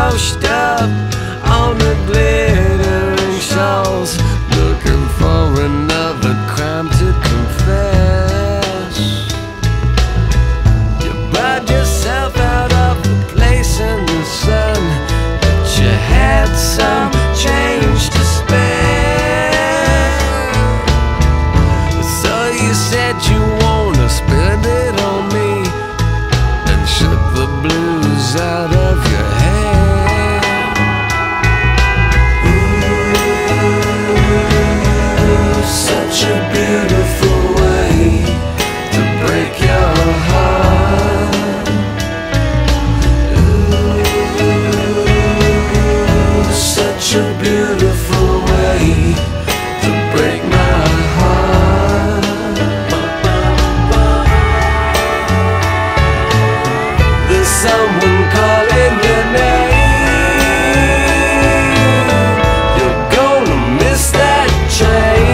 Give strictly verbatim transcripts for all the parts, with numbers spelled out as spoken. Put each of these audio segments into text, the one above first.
washed up on the glittering shores, looking for another crime to confess. You burned yourself out of the place in the sun, but you had some change to spare. So you said you wanna spend it on me and shook the blues out of your hair. Ooh, such a beautiful way to break your heart. Ooh, such a beautiful way to break my heart. There's someone calling your name. You're gonna miss that train.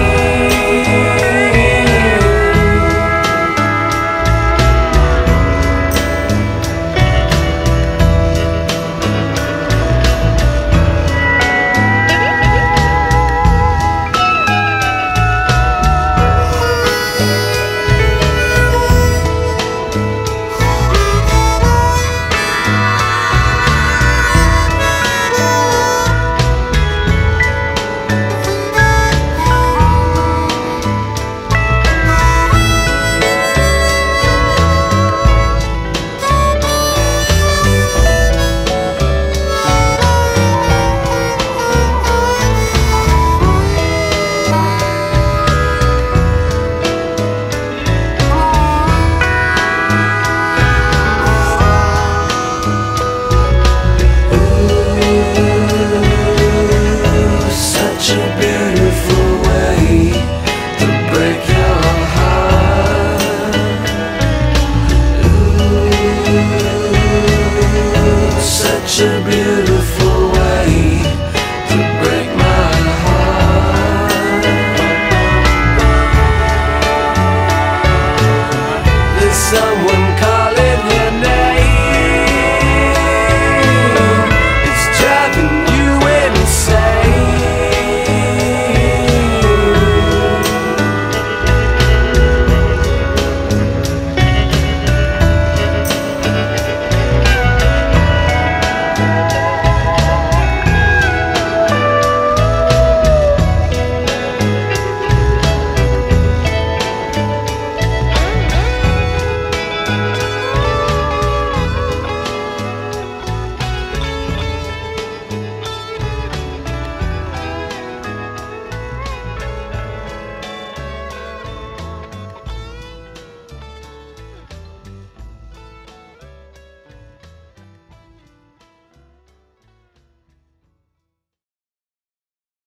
Such a beautiful way to break your heart. Ooh, such a beautiful